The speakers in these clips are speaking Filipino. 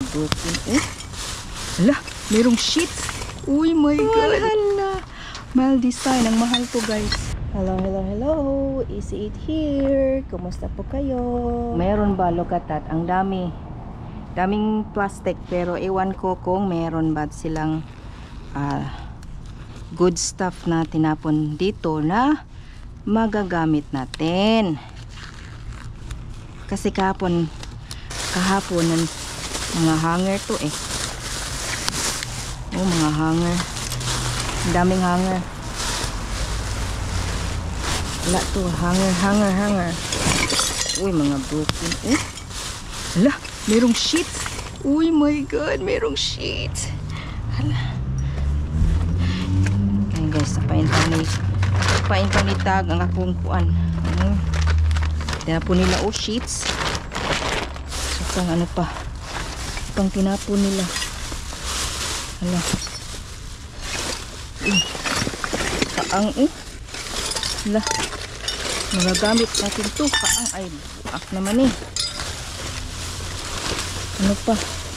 broken. Hala, merong sheets. Uy, my God. Hala. Mahal design. Ang mahal to, guys. Hello, hello, hello. Easy Eat here. Kumusta po kayo? Meron ba? Look at that. Ang dami. Daming plastic. Pero ewan ko kung meron ba silang good stuff na tinapon dito na magagamit natin. Kasi kahapon ng mga hanger to eh. Oh, mga hanger. Ang daming hanger. Wala to, hanger. Uy, mga broken. Hala, merong sheets. Uy, my God, merong sheets. Hala. Ayan guys, paintang ni tag ang akong kuan. Tinapon nila sheets. So, ano pa? Pang tinapon nila. Hala. Kaang Hala. Magagamit natin to. Kaang ay buak naman eh. Ano pa?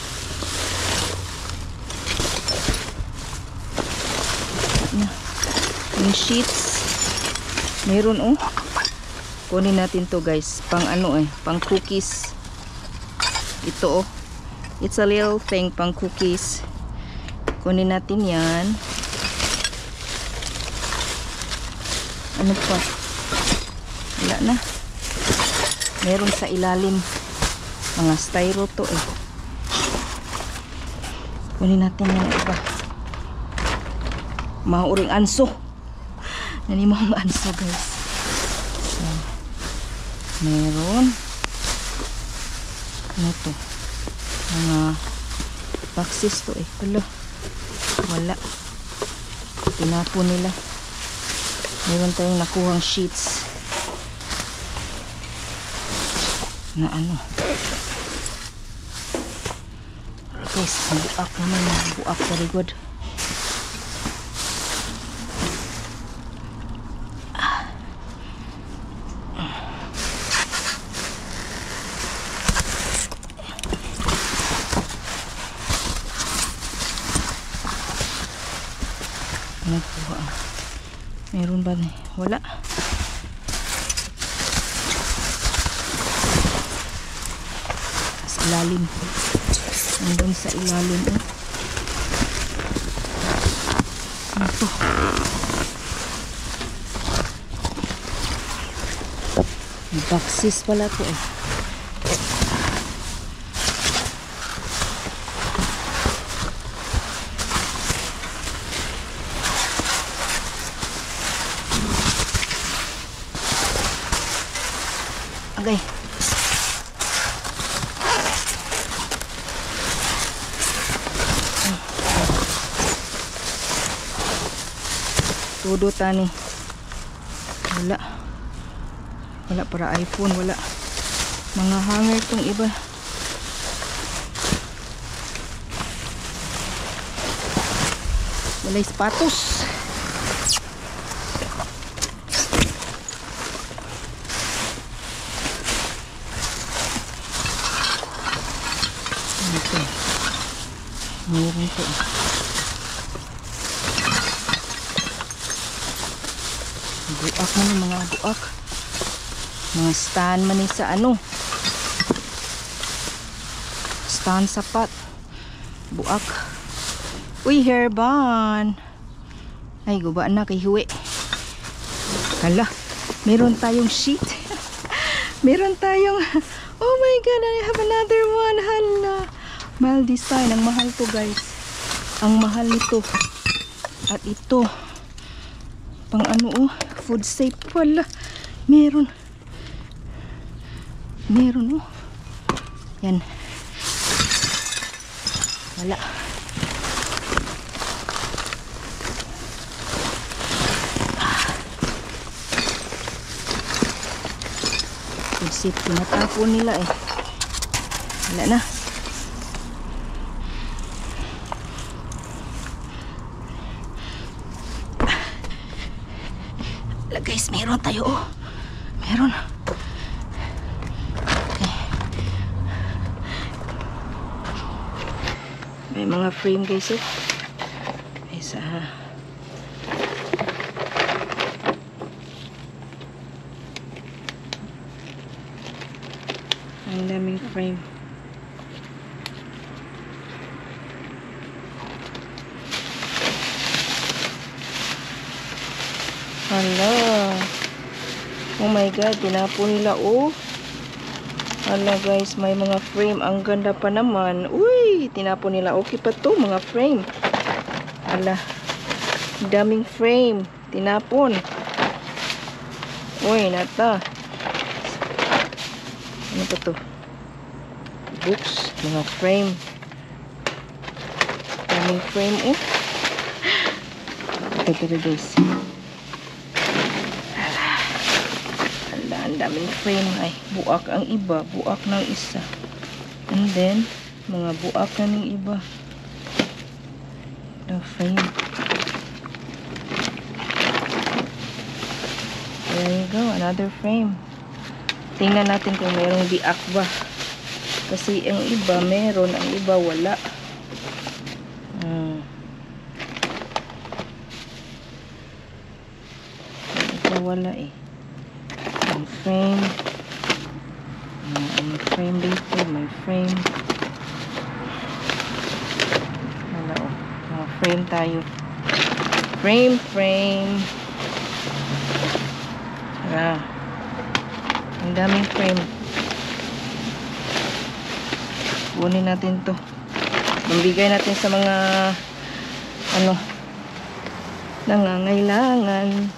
Yung sheets. Meron kunin natin to guys. Pang pang cookies. Ito it's a little thing, pang cookies. Kunin natin yan. Ano pa? Wala na. Meron sa ilalim. Mga styro to eh. Kunin natin yan iba. Mga uring anso. Nani mga anso guys. So, meron. Ano to? Mga boxes to eh. Wala. Tinapon nila. Meron tayong nakuhang sheets. Na ano. Guys, buak naman. Buak sa rigod. Meron ba? Wala. Sa ilalim. Nandun sa ilalim. Ito. Boxes pala to eh. Okay. Todo tani. Wala para iPhone, wala. Mga hanger tong iba. Wala sapatos. Meron to. Buak man mga buak. Mga stand man sa stand sapat. Buak. Uy, hairband. Ay, guba na kay Huwi. Hala, meron tayong sheet. Meron tayong oh my God, I have another one. Hala. Mahal design. Ang mahal to guys. Ang mahal nito. At ito. Pang food safe pala. Meron yan. Wala. Food safe. Tinatapon nila eh. Wala na. Guys, meron tayo meron. Okay. May mga frame guys, oh. Isa. Ang daming frame. Hala. Oh my god, tinapon nila, oh. Hala guys, may mga frame. Ang ganda pa naman. Uy, tinapon nila. Okay pa to, mga frame. Hala. Daming frame. Tinapon. Uy, nata. Ano pa to? Books. Mga frame. Daming frame, oh. Ito guys. Ang daming frame. Ay, buak ang iba, buak ng isa, and then mga buak na ng iba. The frame. There you go, another frame. Tingnan natin kung mayroong biak ba, kasi ang iba meron, ang iba wala. Wala eh. May frame. May frame dito. May frame. Wala oh. Mga frame tayo. Frame. Ah. Ang daming frame. Kunin natin to. Mambigay natin sa mga nangangailangan.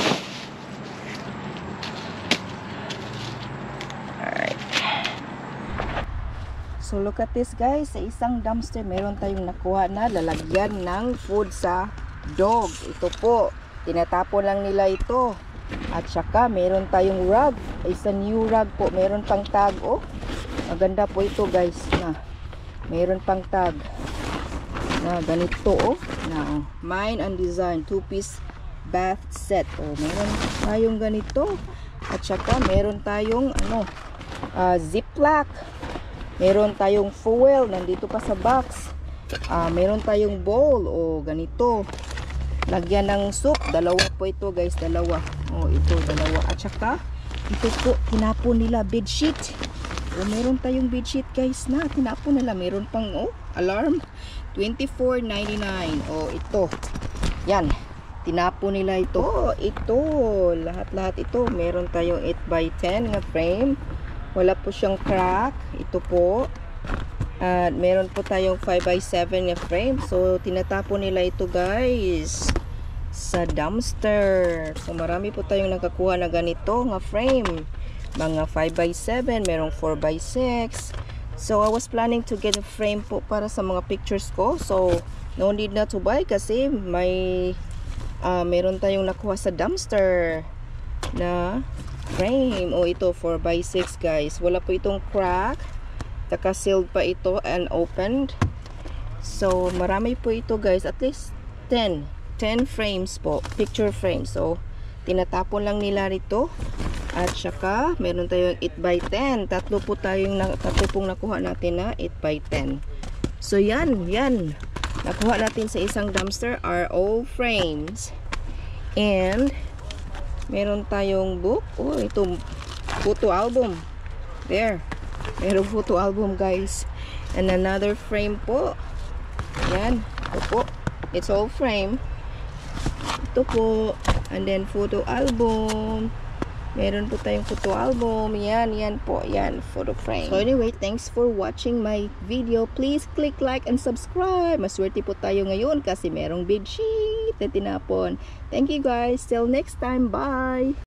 So look at this guys, sa isang dumpster meron tayong nakuha na lalagyan ng food sa dog. Ito po, tinatapon lang nila ito. At saka meron tayong rug, isa new rug po, meron pang tag. Oh, maganda po ito guys, na meron pang tag na ganito, oh, na Mine and Design 2-piece bath set. Oh, meron tayong ganito. At saka meron tayong ziplock. Meron tayong fuel, nandito pa sa box. Meron tayong bowl, o ganito. Lagyan ng soup, dalawa po ito guys, dalawa. O ito, dalawa. At saka, ito po, tinapon nila bedsheet. O meron tayong bedsheet guys na tinapon nila. Meron pang, alarm, $24.99. O ito, yan. Tinapon nila ito. O ito, lahat-lahat ito. Meron tayong 8x10 na frame. Wala po siyang crack. Ito po. At meron po tayong 5x7 na frame. So, tinatapon nila ito guys sa dumpster. So, marami po tayong nakakuha na ganito nga frame. Mga 5x7. Merong 4x6. So, I was planning to get a frame po para sa mga pictures ko. So, no need na to buy kasi may meron tayong nakuha sa dumpster na frame. O ito 4x6 guys, wala po itong crack, naka-sealed pa ito and opened. So marami po ito guys, at least 10 frames po, picture frames. So tinatapon lang nila rito. At saka meron tayong 8x10, tatlo pong nakuha natin na 8x10. So yan nakuha natin sa isang dumpster are all frames. And meron tayong book. Oh, ito photo album. There. Meron photo album guys. And another frame po. Yan. Ito po. It's all frame. Ito po. And then photo album. Meron po tayong photo album. Yan po. Yan. Photo frame. So anyway, thanks for watching my video. Please click like and subscribe. Maswerte po tayo ngayon kasi merong bedsheet na tinapon. Thank you guys. Till next time. Bye.